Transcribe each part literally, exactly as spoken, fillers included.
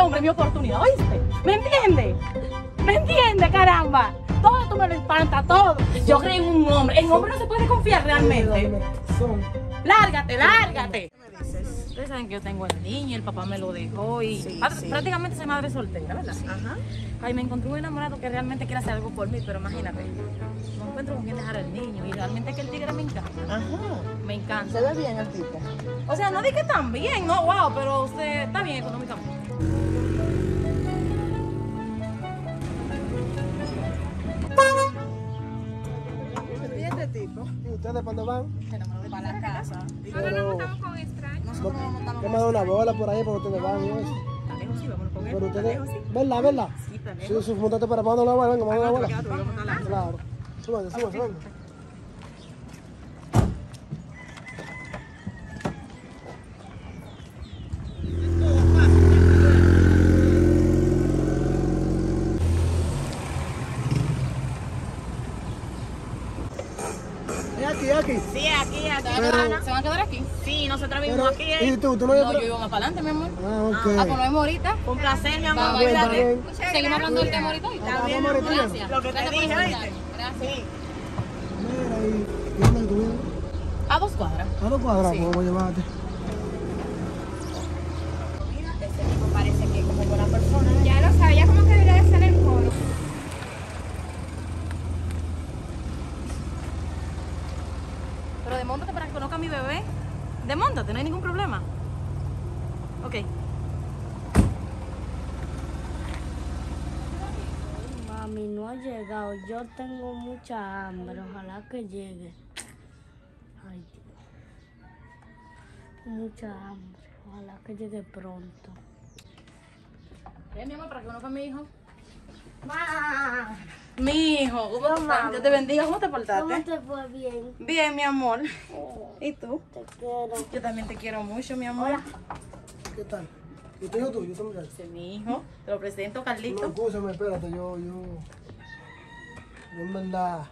hombre es mi oportunidad, ¿oíste? ¿Me entiendes? ¿Me entiendes, caramba? Todo tú me lo espantas, todo. Yo creo en un hombre. En hombre no se puede confiar realmente. Lárgate, lárgate. Ustedes saben que yo tengo el niño, el papá me lo dejó y sí, sí. prácticamente soy madre soltera, ¿verdad? Ajá. Ay, me encontré un enamorado que realmente quiere hacer algo por mí, pero imagínate, no encuentro con quién dejar al niño y realmente que el tigre me encanta. Ajá. Me encanta. ¿Se ve bien el tipo? O sea, no dije que tan bien, no, wow, pero usted está bien económicamente. ¿Y este tipo? ¿Y ustedes para dónde van? Para la casa. Ahora nos montamos con extraños. Nosotros nos montamos ¿Qué me da una bola por ahí para ustedes van? ¿No? Está lejos, sí, vámonos con él. Pero Está ustedes, lejos, sí. ¿verdad, verdad? Sí, está Sí, lejos. sí, montate para ¿para dónde la bola? Venga, vamos a la bola. Vamos a la casa. Claro. Súbase, súbase, venga. Aquí, aquí. Sí, aquí, aquí. Pero- ¿Se van a quedar aquí? Sí, nosotros vivimos Pero, aquí. ¿eh? ¿y tú? ¿Tú no No, ibas yo para- vivo más para adelante, mi amor. Ah, ok. Ah, pues nos vemos ahorita. Un placer, mi amor. Está bien, está Cuídate. bien. Seguimos hablando del tema ahorita. Está bien, amor, Gracias. tío. Lo que te Gracias por dije, escucharme. Mira, Gracias. ¿y y dónde tú vienes? A dos cuadras. A dos cuadras, Sí. pues voy a llevarte. Mira, este tipo parece que es como buena persona. Ya lo sabía como que debería de ser el coro. Pero demóntate para que conozca a mi bebé. Demóntate, no hay ningún problema. Ok. Mami, no ha llegado. Yo tengo mucha hambre. Ojalá que llegue. Ay, Dios. Mucha hambre. Ojalá que llegue pronto. Ven, mi amor, para que conozca a mi hijo. Mi hijo, ¿cómo estás? Dios te bendiga. ¿Cómo te ¿Cómo portaste? te fue bien? Bien, mi amor. Oh, ¿Y tú? te quiero. Yo también te quiero mucho, mi amor. ¿Qué tal? ¿Y tu hijo tuyo? ¿Este muchacho? Ese es mi hijo. Te lo presento, No, Carlito. escúchame, espérate, yo, yo, yo en verdad,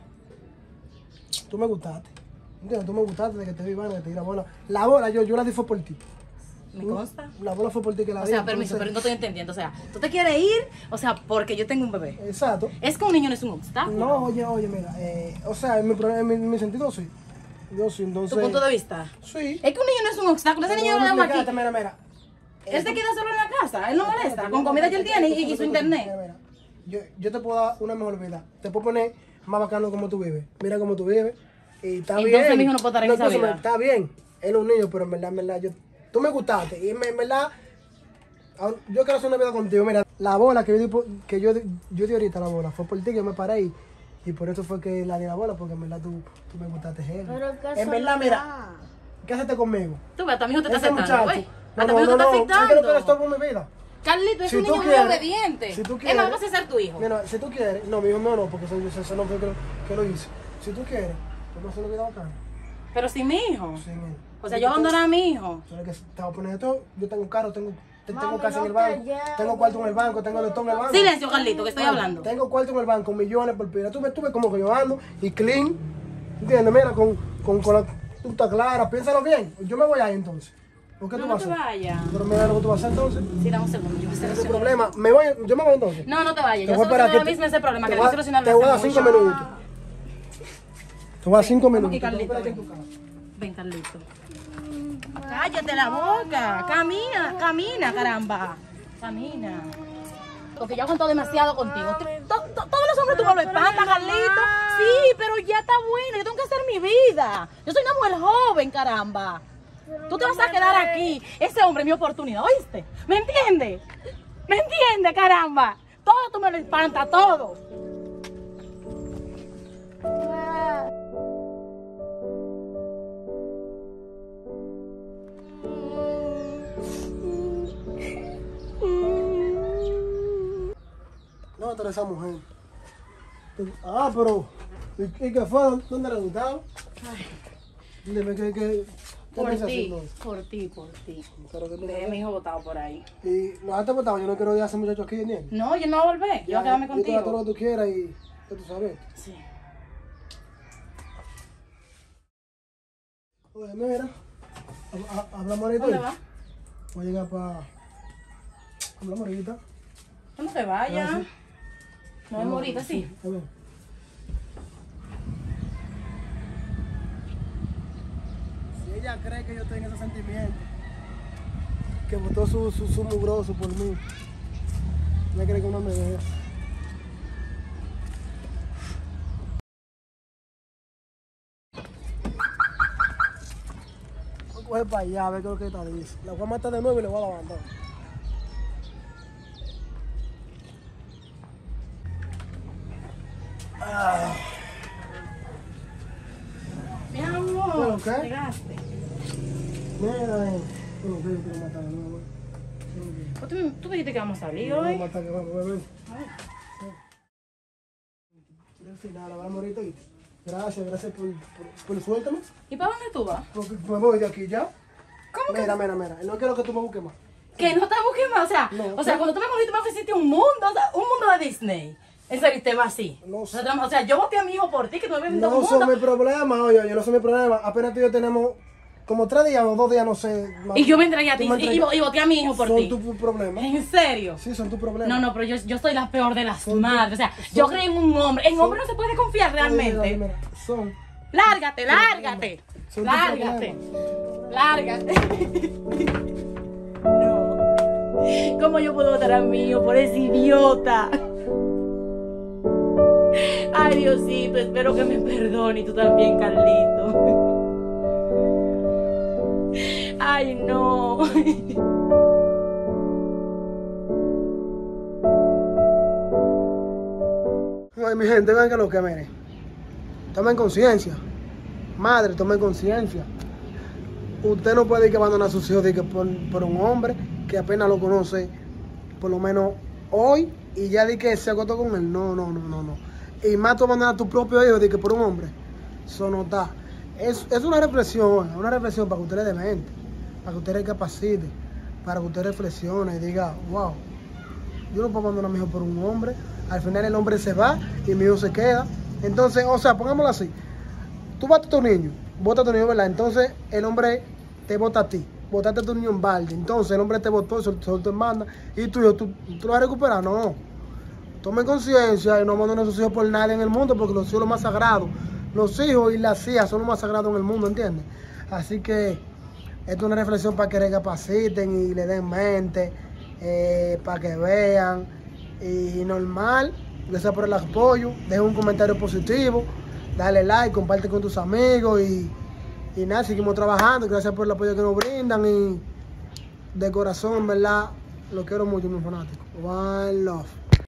tú me gustaste, ¿entiendes? Tú me gustaste de que te vi, bueno, que te di la bola. La bola, yo, yo la di fue por ti. ¿Me consta? La bola fue por ti que la O di. sea, permiso, pero no estoy entendiendo. O sea, tú te quieres ir, o sea, porque yo tengo un bebé. Exacto. Es que un niño no es un obstáculo. No, oye, oye, mira, eh, o sea, en mi, pro- en mi, en mi sentido sí. Yo sí, entonces. ¿Tu punto de vista? Sí. Es que un niño no es un obstáculo. Ese niño Pero lo damos aquí. explícate, Mira, mira. Él se queda solo en la casa. Él no molesta. Con comida que él tiene y, y su internet. Mira, mira. Yo, yo te puedo dar una mejor vida. Te puedo poner más bacano como tú vives. Mira cómo tú vives. Y está bien. Entonces mi hijo no puede estar en esa escúchame, vida. Está bien. Él es un niño, pero en verdad, en verdad, yo, tú me gustaste. Y en, en verdad, aun- yo quiero hacer una vida contigo. Mira, la bola que yo di, por- que yo, di- yo di ahorita, la bola, fue por ti que yo me paré y, y por eso fue que la di la bola, porque en verdad tú, tú me gustaste. Heavy. Pero que En eso verdad, no mira, va. ¿qué haces conmigo? Tú ves, hasta mi hijo te está Ese aceptando, muchacho. güey. No, Hasta no, mi hijo no, te no. está Yo quiero que eres aceptando. todo por mi vida. Carlito es Si un tú niño muy quieres, obediente. si tú Él quieres, no va a ser tu hijo. Mira, si tú quieres, no, mi hijo mío no, porque ese, ese, ese no fue que, lo- que lo hice. Si tú quieres, vamos a hacer una vida bacana. Pero sin mi hijo. Sí, mira. O sea, yo abandoné a mi hijo. Tú eres que te voy a poner de todo. Yo tengo carro, tengo, te- tengo Mami, casa en no el te banco, lleves. tengo cuarto en el banco, tengo de todo en el banco. Silencio, Carlito, que estoy hablando. Tengo cuarto en el banco, millones por pila. Tú ves, tú ves como que yo ando y clean. ¿Entiendes? Mira, con, con, con la puta clara, piénsalo bien. Yo me voy ahí entonces. ¿Por qué No, tú no vas te a hacer? vayas. Pero mira lo que tú vas a hacer entonces. Sí, dame un segundo. Yo voy a No hay solucionar. problema. Me voy, yo me voy entonces. No, no te vayas. Te Yo voy a esperar soluciono ahora que mismo ese problema. te Que voy le a- voy a solucionar te voy a dar cinco mucho. minutos. Te voy a dar cinco Vamos minutos. aquí, Te voy a Carlito, esperar aquí en ven. tu casa. Ven, Carlito. Cállate la boca. Camina, camina, caramba. Camina. Porque yo he contado demasiado contigo. To- to- Todos los hombres tú me lo espantas, Carlito. Sí, pero ya está bueno. Yo tengo que hacer mi vida. Yo soy una mujer joven, caramba. Tú te vas a quedar aquí. Ese hombre es mi oportunidad, ¿oíste? ¿Me entiendes? ¿Me entiendes, caramba? Todo tú me lo espantas, todo. No, tú eres esa mujer. Ah, pero. ¿Y, y qué fue? ¿Dónde le gustaba? Dime, ¿qué, qué, qué Por piensas ti, hacer, no? por ti, por ti. Pero que tú Dejé a mi hijo botado por ahí. Y lo has votado, yo no quiero ir a ese muchacho aquí, ni él. No, yo no voy a volver. Yo voy a quedarme Yo te voy a dar todo lo contigo. que tú quieras y que tú sabes. Sí. Oye, mira, ha- ha- hablamos ahorita. ¿Dónde va? Voy a llegar para Hablamos ahorita. Cuando te vaya. Ah, sí. No es morita, sí. A ver. Si ella cree que yo tengo ese sentimiento, que botó su, su, su mugroso por mí, ella cree que uno me deja. Voy a coger para allá a ver qué es lo que esta dice. La voy a matar de nuevo y le voy a levantar. Ah. Mi amor, ¿Pero qué? llegaste. Mira, eh. Bueno, que yo quiero matar de nuevo. ¿Tú, tú me dijiste que vamos a salir Vamos a hoy? matar que vamos, ven, ven. Al final, hablamos ahorita. ¿Viste? Gracias, gracias por, por, por suéltame. ¿Y para dónde tú vas? Porque me voy de aquí ya. ¿Cómo que? Mira, mira, mira. No quiero que tú me busques más. Que no te busques más, o sea, No, o sea, ¿qué? cuando tú me cogiste me ofreciste un mundo, o sea, un mundo de Disney. En serio, te va así. No o, sé. sea, o sea, yo voté a mi hijo por ti, que tú me habías No un son mundo. mis problemas, oye, oye, no son mis problemas. Apenas tú y yo tenemos como tres días o dos días, no sé. más. Y yo vendré a Tú ti me y, y, entregas- y voté a mi hijo por Son ti. tus problemas. ¿En serio? Sí, son tus problemas. No, no, pero yo, yo soy la peor de las Son- madres. O sea, son- yo creí en un hombre. En son- hombre no se puede confiar Oye, mira, realmente. mira, son. Lárgate, lárgate. Son tus Lárgate. problemas. Lárgate. No. ¿Cómo yo puedo votar a mi hijo por ese idiota? Ay, Diosito, espero que me perdone y tú también, Carlito. Ay, no. Ay, mi gente, vean que lo que miren. Tomen conciencia. Madre, tomen conciencia. Usted no puede ir que abandonar a sus hijos de que por, por un hombre que apenas lo conoce, por lo menos hoy, y ya di que se acostó con él. No, no, no, no, no. Y más tú abandonar a tu propio hijo de que por un hombre. Eso no está. Es, es una reflexión, una reflexión para que usted le dé mente, para que usted recapacite, para que usted reflexione y diga, wow, yo no puedo abandonar a mi hijo por un hombre. Al final el hombre se va y mi hijo se queda. Entonces, o sea, pongámoslo así. Tú vas a tu niño, botas a tu niño, ¿verdad? Entonces el hombre te bota a ti. Botaste a tu niño en balde. Entonces el hombre te botó y soltó en banda. Y tú, hijo, tú, tú lo vas a recuperar. No. Tomen conciencia y no abandonen a sus hijos por nadie en el mundo, porque los hijos son los más sagrados. Los hijos y las hijas son los más sagrados en el mundo, ¿entiendes? Así que esto es una reflexión para que recapaciten y le den mente, eh, para que vean. Y normal, gracias por el apoyo, deja un comentario positivo, dale like, comparte con tus amigos y, y nada, seguimos trabajando, gracias por el apoyo que nos brindan y de corazón, en verdad, lo quiero mucho, mis fanáticos. One love.